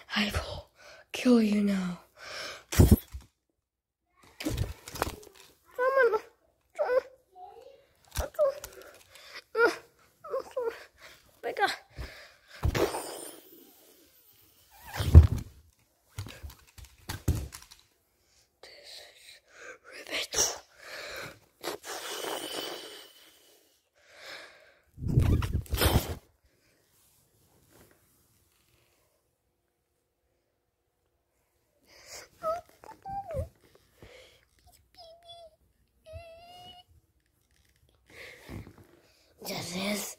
I will kill you now. This is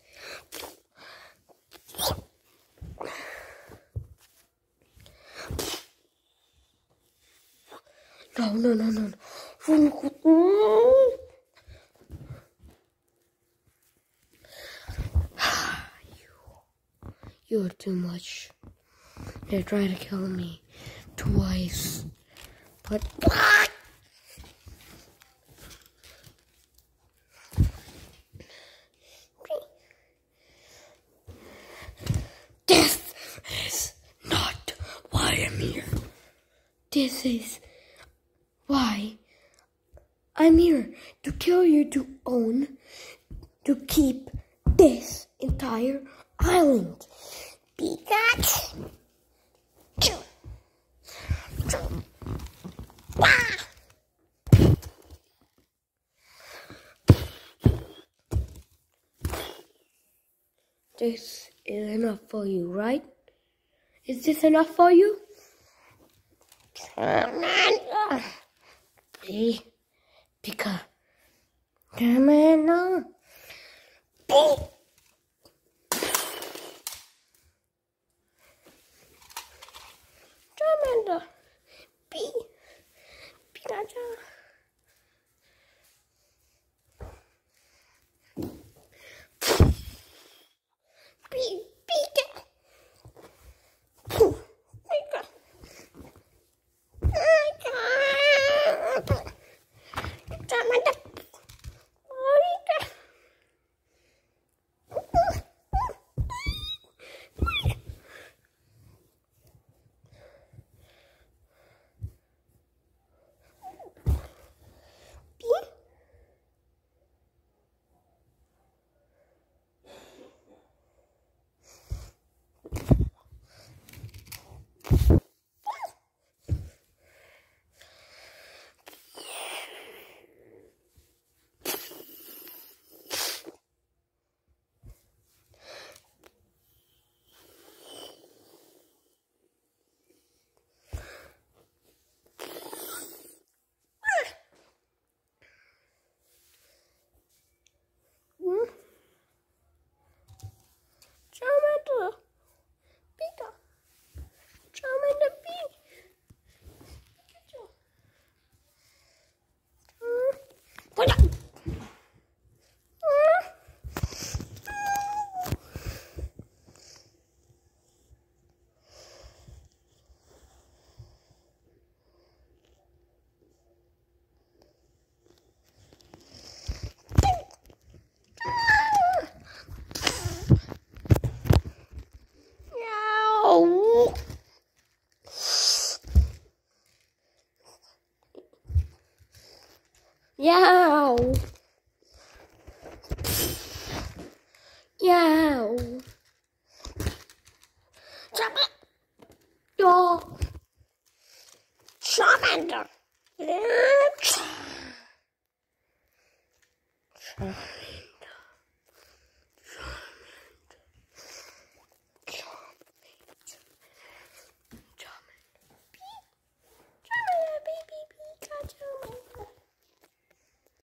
no. You're too much. They tried to kill me twice, but this is not why I'm here. This is why I'm here, to kill you, to keep this entire island. Pikachu. This is enough for you, right? Is this enough for you? Pika. Come on. Charmander. Pikachu. Yow! Yow! Charmander!